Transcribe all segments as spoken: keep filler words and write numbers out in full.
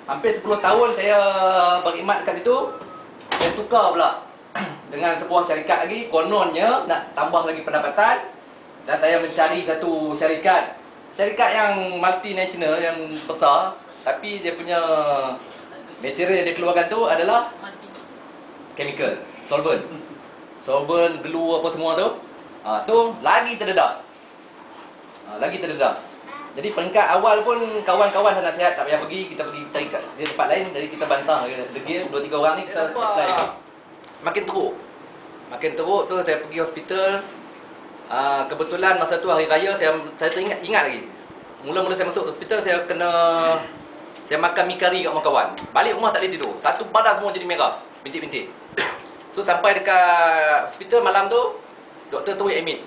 hampir sepuluh tahun saya berkhidmat dekat situ. Saya tukar pula dengan sebuah syarikat lagi, kononnya nak tambah lagi pendapatan. Dan saya mencari satu syarikat Syarikat yang multinational, yang besar, tapi dia punya material yang dia keluarkan tu adalah chemical, solvent Solvent, glue apa semua tu. ha, So, lagi terdedah ha, Lagi terdedah. Jadi peringkat awal pun kawan-kawan dah nasihat tak payah pergi, kita pergi cari kat dia tempat lain. Jadi kita bantah degil, dua tiga orang ni kita apply. Makin teruk Makin teruk, so saya pergi hospital. Uh, kebetulan masa tu hari raya, saya saya teringat ingat lagi. Mula-mula saya masuk hospital, saya kena saya makan mi kari kat rumah kawan. Balik rumah tak boleh tidur. Satu badan semua jadi merah, bintik-bintik. So sampai dekat hospital malam tu, doktor terus admit.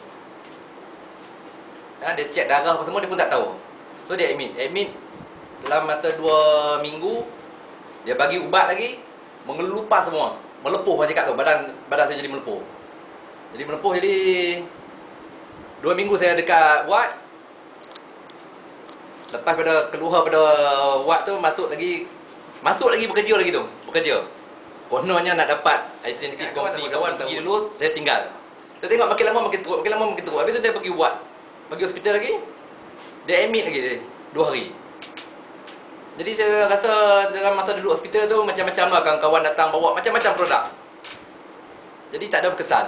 Ha, dia cek darah apa semua, dia pun tak tahu. So dia admit. Admit dalam masa dua minggu, dia bagi ubat lagi, mengelupas semua. Melepuh macam cakap tu, badan badan saya jadi melepuh. Jadi melepuh, jadi dua minggu saya dekat ward. Lepas pada keluar pada ward tu, masuk lagi Masuk lagi bekerja lagi tu Bekerja kononnya nak dapat identity company. Kawan pergi dulu, saya tinggal. Saya tengok makin lama makin teruk, makin lama makin teruk. Habis tu saya pergi ward, pergi hospital lagi. Dia admit lagi dia, dua hari. Jadi saya rasa dalam masa duduk hospital tu, macam-macam lah kawan-kawan datang bawa macam-macam produk. Jadi tak ada berkesan.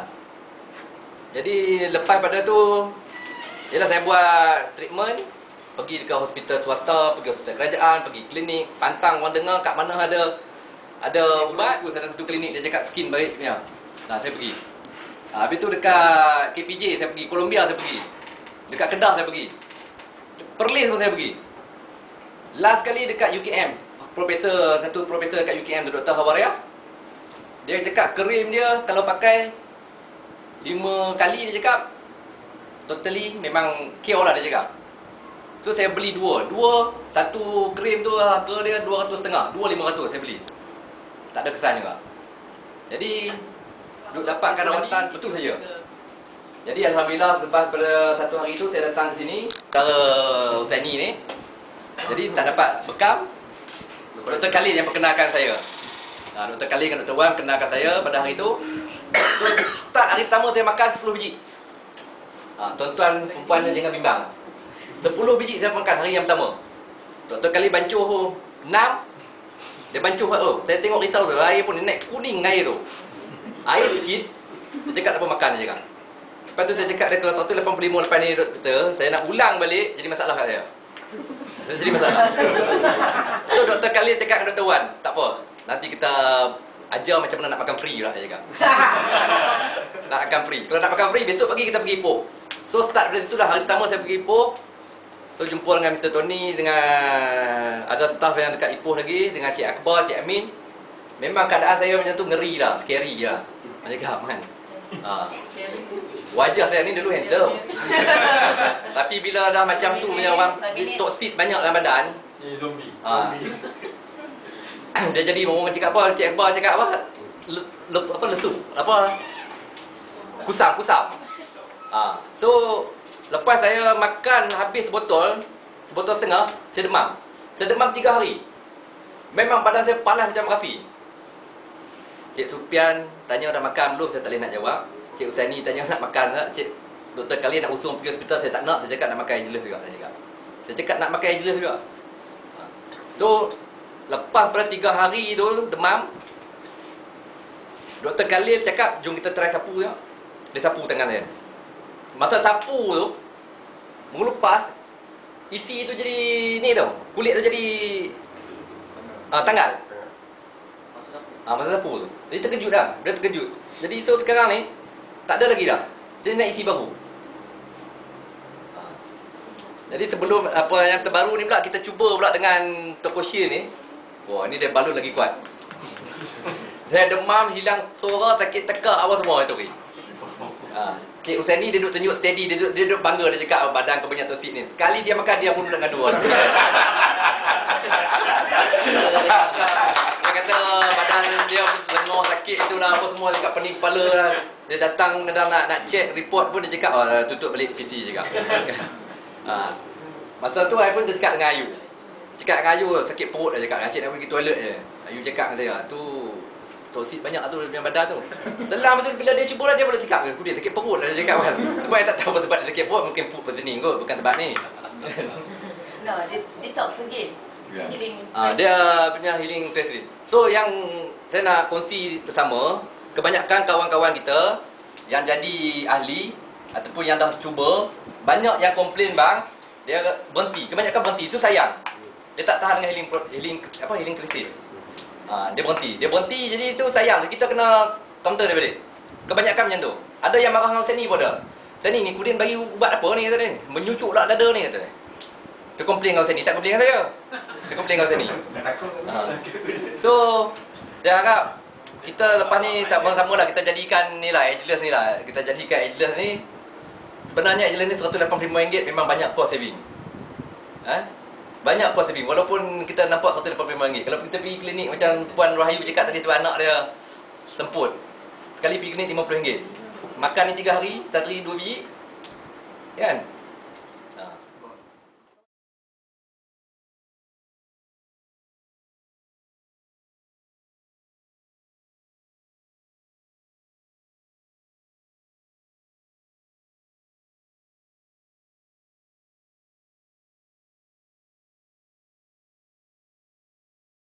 Jadi lepas pada tu, ialah saya buat treatment. Pergi dekat hospital swasta, pergi hospital kerajaan, pergi klinik, pantang orang dengar kat mana ada ada ubat. Ada satu klinik dia cakap skin baik punya. Nah, saya pergi. Ha, habis tu dekat K P J saya pergi, Columbia saya pergi. Dekat Kedah saya pergi. Perlis pun saya pergi. Last kali dekat U K M, profesor satu profesor dekat U K M tu, Doktor Hawaria. Dia cakap krim dia kalau pakai lima kali, dia cakap totally memang cure lah, dia cakap. So saya beli dua, dua satu krim tu harga dia dua ratus setengah, dua lima ratus saya beli. Tak ada kesan juga. Jadi duk dapatkan rawatan betul saja. Jadi alhamdulillah lepas pada satu hari tu saya datang ke sini, cara Usaini ni. Jadi tak dapat bekam. Doktor Khalid yang perkenalkan saya. Nah, Doktor Khalid dan Doktor Wan kenalkan saya pada hari tu. So start hari pertama saya makan sepuluh biji. Ha, tuan-tuan perempuan jangan bimbang. sepuluh biji saya makan hari yang pertama. Doktor Khalid bancuh enam. Dia bancuh, oh, saya tengok risau tu, air pun dia naik kuning air tu. Air sikit, dia cakap tak apa makan, dia cakap. Lepas tu saya cakap dia kalau seratus lapan puluh lima lepas ni doktor, saya nak ulang balik, jadi masalah kat saya. Jadi masalah. So Doktor Khalid cakap dengan Doktor Wan, tak apa, nanti kita ajar macam mana nak makan free pula, dia cakap. Nak makan free. Kalau nak makan free, besok pagi kita pergi Ipoh. So start dari situ dah, hari pertama saya pergi Ipoh. So jumpa dengan Mister Tony, dengan ada staff yang dekat Ipoh lagi, dengan Cik Akbar, Cik Amin. Memang keadaan saya macam tu ngeri lah, scary lah. Macam cakap kan. Ha. Wajah saya ni dulu handsome. Tapi bila dah macam tu punya orang toksit banyak dalam badan. Ni zombie. Ha. Dia jadi orang cakap apa, Cik Akbar cakap apa? Le, le, apa lesu? Apa? Kusam, kusam. Ha. So lepas saya makan habis sebotol, sebotol setengah, saya demam. Saya demam tiga hari. Memang badan saya panas macam api. Cik Supian tanya dah makan belum, saya tak boleh nak jawab. Cik Usaini tanya nak makan tak. Cik Doktor Khalid nak usung pergi hospital, saya tak nak. Saya cakap nak makan air jelas juga. Saya cakap, saya cakap nak makan air jelas juga. So lepas pada tiga hari tu demam, Doktor Khalid cakap jom kita try sapu je. Dia sapu tangan saya. Masa sapu tu mengelupas, isi tu jadi ni tau, kulit tu jadi uh, tanggal. Ah, masa sapu tu. Jadi terkejut dah, dia terkejut. Jadi so sekarang ni tak ada lagi dah. Jadi nak isi baru. Ah. Jadi sebelum apa yang terbaru ni pula kita cuba pula dengan Tokoshi ni. Wah, ni dia balut lagi kuat. Saya demam, hilang suara, sakit tekak apa semua itu ni. Ah. Cik Usaini dia duduk tunjuk steady, dia duduk, dia duduk bangga, dia cakap oh, badan kau banyak toksit ni. Sekali dia makan dia pun duduk ngadu. Dia kata badan dia lengar sakit tu lah apa semua, dekat pening kepala lah. Dia datang dia nak nak check report pun dia cakap oh, tutup balik P C cakap. Ha. Masa tu saya pun dia cakap dengan Ayu. Cakap dengan Ayu sakit perut dah cakap. Asyik nak pergi toilet je. Ayu cakap dengan saya, tu toksit banyak tu dalam badan tu. Selang tu bila dia cuba dia boleh cakap, aku dia sakit perut dah dia cakap kan. Sebab saya tak tahu sebab dia sakit perut, mungkin food poisoning kot, bukan sebab ni. No, detox again. Yeah. Healing. Ah, dia punya healing specialist. So yang saya nak kongsi bersama, kebanyakan kawan-kawan kita yang jadi ahli ataupun yang dah cuba, banyak yang komplain bang, dia berhenti. Kebanyakan berhenti, itu sayang. Dia tak tahan dengan healing healing apa healing crisis. Ah, dia berhenti. Dia berhenti jadi itu sayang. Kita kena counter dia balik. Kebanyakan macam tu. Ada yang marah dengan Seni pun ada. Seni ni Kudin bagi ubat apa ni kata ni? Menyucuk lah dada ni kata ni. Dia komplain dengan Seni, tak komplain dengan saya. Dia komplain dengan Seni. Ha. So, saya harap kita lepas ni sama-sama lah kita jadikan ni lah, Ageless ni lah. Kita jadikan Ageless ni. Sebenarnya Ageless ni seratus lapan puluh lima ringgit memang banyak cost saving. Ha? Banyak cost saving. Walaupun kita nampak seratus lapan puluh lima ringgit. Kalau kita pergi klinik macam Puan Rahayu cakap tadi tu, anak dia semput. Sekali pergi klinik lima puluh ringgit. Makan ni tiga hari, satu hari dua biji. Kan?